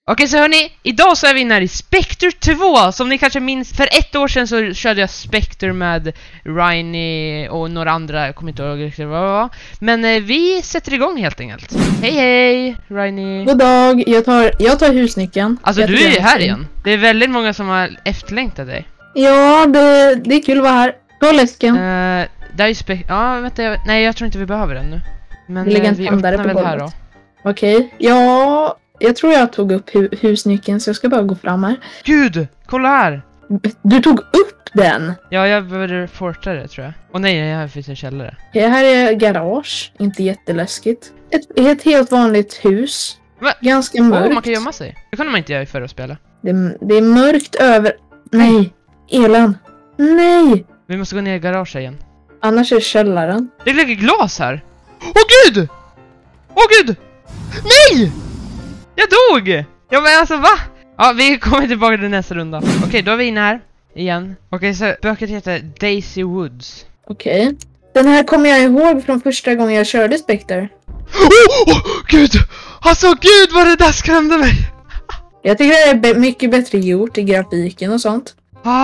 Okej, så hörni, idag så är vi inne här i Spectre 2. Som ni kanske minns, för 1 år sedan så körde jag Spectre med Rainy och några andra. Jag kommer inte ihåg riktigt vad det var. Men vi sätter igång helt enkelt. Hej, Rainy. God dag, jag tar husnyckeln. Alltså du är ju här igen. Det är väldigt många som har efterlängtat dig. Ja, det är kul att vara här. Ta läsken. Det är ju ja, vänta, nej jag tror inte vi behöver den nu. Men vi öppnar väl här då. Okej, ja, jag tror jag tog upp husnyckeln så jag ska bara gå fram här. Gud, kolla här! Du tog upp den? Ja, jag behöver forta det tror jag. Och nej, här finns en källare. Ja, här är garage, inte jätteläskigt. Ett helt vanligt hus. Va? Ganska mörkt. Man kan gömma sig. Det kunde man inte göra i förra spelet. Det är mörkt över... Nej, Elen. Nej! Vi måste gå ner i garaget igen. Annars är källaren. Det ligger glas här. Åh gud! Åh gud! Nej! Jag dog! Ja men alltså va? Ja, vi kommer tillbaka till nästa runda. Okej, då är vi inne här igen. Okej, så böket heter Daisy Woods. Okej. Den här kommer jag ihåg från första gången jag körde Spectre. Gud! Alltså gud vad det där skrämde mig! Jag tycker det är mycket bättre gjort i grafiken och sånt.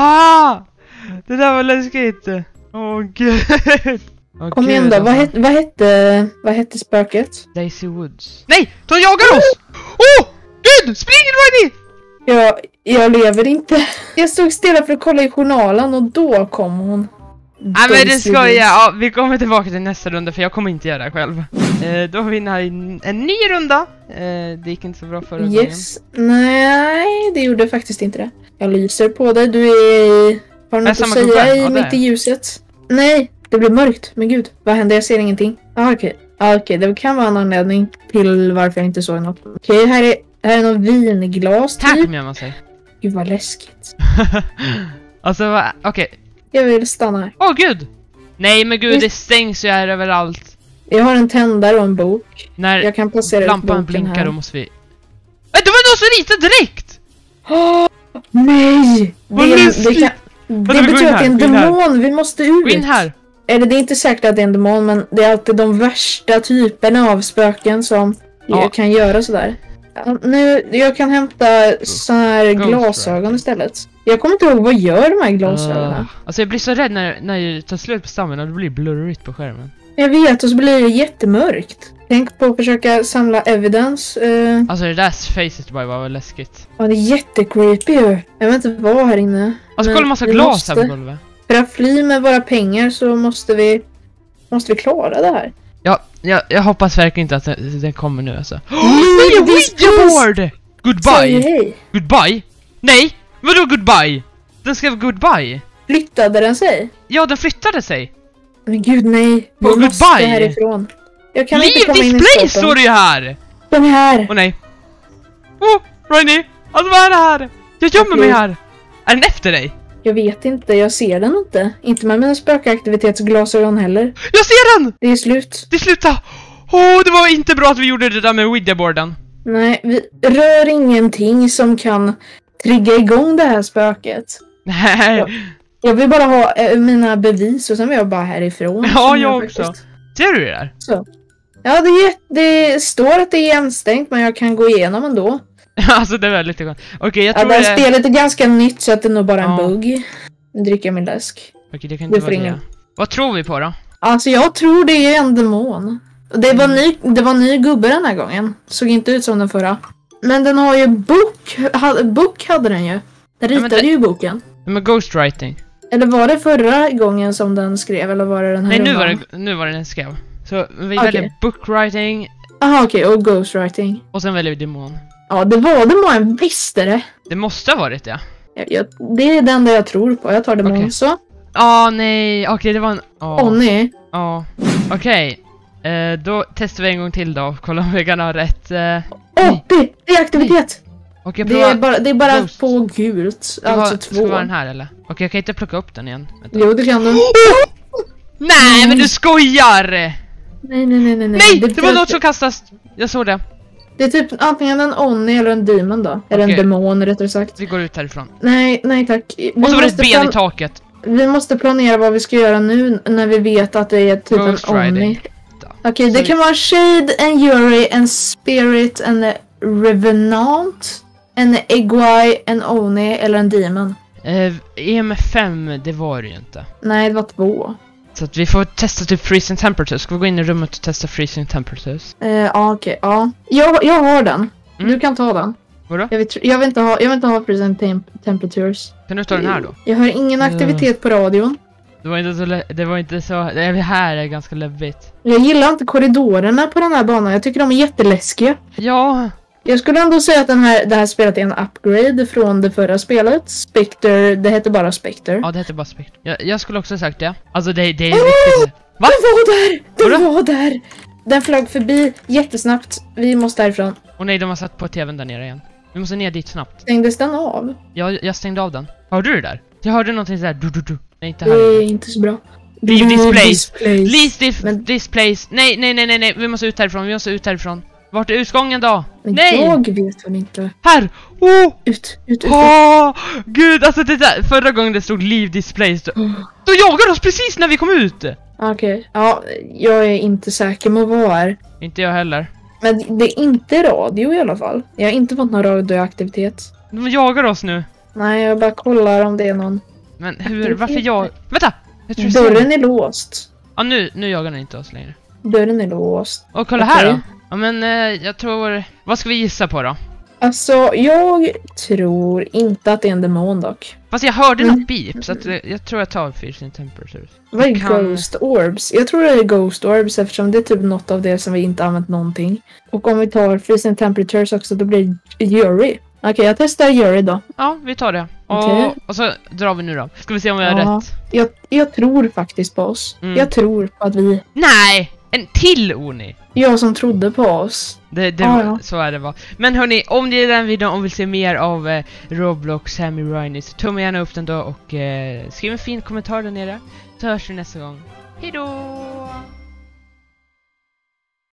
Det där var läskigt. Åh gud. Kom igen då, alltså. vad hette spöket? Daisy Woods. Nej, de jagar oss! Gud, spring Rainy! Jag lever inte. Jag stod stilla för att kolla i journalen och då kom hon. Nej men det ska jag. Ja, vi kommer tillbaka till nästa runda för jag kommer inte göra det själv. Då har vi här i en ny runda. Det gick inte så bra förra gången. Nej, det gjorde faktiskt inte det. Jag lyser på dig, du är... Har något att säga mitt i ljuset? Nej, det blir mörkt. Men gud, vad hände? Jag ser ingenting. Okej, det kan vara en anledning till varför jag inte såg något. Okej, här är någon vinglas typ. Här kommer man sig. Gud vad läskigt. Alltså, okej. Jag vill stanna här. Åh gud! Nej men gud, det stängs ju här överallt. Jag har en tändare och en bok. När jag kan placera lampan blinkar här. Då måste vi... Det var någon som ritade direkt! Nej! Det betyder att det är en demon, vi måste ut. Gå in här. Eller det är inte säkert att det är en demon, men det är alltid de värsta typerna av spöken som jag kan göra sådär. Nu, jag kan hämta såna här glasögon istället. Jag kommer inte ihåg, vad gör de här glasögonen? Alltså jag blir så rädd när jag tar slut på stammen och det blir blurrigt på skärmen. Jag vet, och så blir det jättemörkt. Tänk på att försöka samla evidence. Alltså det där facet bara var läskigt. Ja, det är jättecreepy ju. Jag vet inte vad här inne. Alltså kolla massa glas här på golvet. För att fly med våra pengar så måste vi klara det här. Ja, jag hoppas verkligen inte att den kommer nu alltså. Nej, Ouija-board! Goodbye! Hej. Goodbye? Nej! Vadå goodbye? Den skrev goodbye. Flyttade den sig? Ja, den flyttade sig. Men gud, nej. Vi måste härifrån. Jag kan inte komma in i display står det ju här! Den är här! Åh nej. Rainy! Alltså vad är det här? Jag gömmer mig här. Är den efter dig? Jag vet inte, jag ser den inte. Inte med mina spökaktivitetsglasögon heller. Jag ser den! Det är slut. Det slutar! Det var inte bra att vi gjorde det där med Ouija-boarden. Nej, vi rör ingenting som kan trigga igång det här spöket. Nej. Jag vill bara ha mina bevis och sen vill jag bara härifrån. Ja, jag också. Faktiskt. Ser du det där? Så. Ja, det står att det är igenstängt, men jag kan gå igenom ändå. Alltså det är väldigt skönt. Okej, jag tror det här spelet är ganska nytt så att det är nog bara en bugg. Nu dricker jag min läsk. Okej, det kan inte vara det. Vad tror vi på då? Alltså jag tror det är en demon. Det var ny gubbe den här gången. Såg inte ut som den förra. Men den har ju bok hade den ju. Den ritade ju boken. Men ghostwriting. Eller var det förra gången som den skrev, eller var det den här? Nej, nu var det den skrev. Så vi väljer bookwriting. Aha, okej, och ghostwriting. Och sen väljer vi demon. Ja, det var demon, visste det. Det måste ha varit det. Det är den där jag tror på. Jag tar demon så. Nej. Okej, det var en... nej. Okej. Då testar vi en gång till då. Kolla om vi kan ha rätt. Det är aktivitet. Okej, det är bara på gult. Alltså 2. Ska vara den här eller? Okej, jag kan inte plocka upp den igen. Vänta. Jo, det kan du. Nej, men du skojar! Nej, det var något som kastas. Jag såg det. Det är typ antingen en Oni eller en demon då. Eller en demon rättare sagt. Vi går ut härifrån. Nej tack. Och så var det ett ben i taket. Vi måste planera vad vi ska göra nu när vi vet att det är typ en Oni. Okej, det kan vara Shade, en Yuri, en Spirit, en Revenant. En Egwai, en Oni eller en Demon? EM5, det var det ju inte. Nej, det var 2. Så att vi får testa typ freezing temperatures. Ska vi gå in i rummet och testa freezing temperatures? Ja, okej. Ja. Jag har den. Du kan ta den. Vadå? Jag vill inte ha freezing temperatures. Kan du ta den här då? Jag har ingen aktivitet på radion. Det var inte så... Det här är ganska läbbigt. Jag gillar inte korridorerna på den här banan. Jag tycker de är jätteläskiga. Ja. Jag skulle ändå säga att det här spelet är en upgrade från det förra spelet. Spectre, det heter bara Spectre. Ja, det heter bara Spectre. Jag skulle också sagt det. Alltså det är riktigt... Va? De var där! Den flög förbi jättesnabbt. Vi måste därifrån. Och nej, de har satt på tvn där nere igen. Vi måste ner dit snabbt. Stängdes den av? Jag stängde av den. Hörde du det där? Jag hörde någonting sådär. Nej, inte här. Det är inte så bra. Leave displays. Leave displays. Nej. Vi måste ut härifrån. Vart är utgången då? Men nej! Jag vet väl inte. Här! Oh! Ut. Gud, alltså det där. Förra gången det stod leave displays. Då jagade oss precis när vi kom ut. Okej. Ja, jag är inte säker med vad är. Inte jag heller. Men det är inte radio i alla fall. Jag har inte fått någon radioaktivitet. De jagar oss nu. Nej, jag bara kollar om det är någon. Men varför jag... Vänta! Dörren är låst. Ja, nu jagar den inte oss längre. Dörren är låst. Och kolla här då. Ja, men jag tror... Vad ska vi gissa på då? Alltså, jag tror inte att det är en demon dock. Fast jag hörde något beep, så att jag tror jag tar freezing temperatures. Vad är Ghost Orbs? Jag tror det är Ghost Orbs eftersom det är typ något av det som vi inte använt någonting. Och om vi tar freezing temperatures också, då blir det Yuri. Okej, jag testar Yuri då. Ja, vi tar det. Och så drar vi nu då. Ska vi se om vi har rätt. Jag tror faktiskt på oss. Jag tror på att vi... Nej! En till Oni! Jag som trodde på oss. Så är det va. Men hörni, om det är den videon och vill se mer av Roblox Sammy Riney, så tumma gärna upp den då och skriv en fin kommentar där nere. Så hörs vi nästa gång. Hejdå!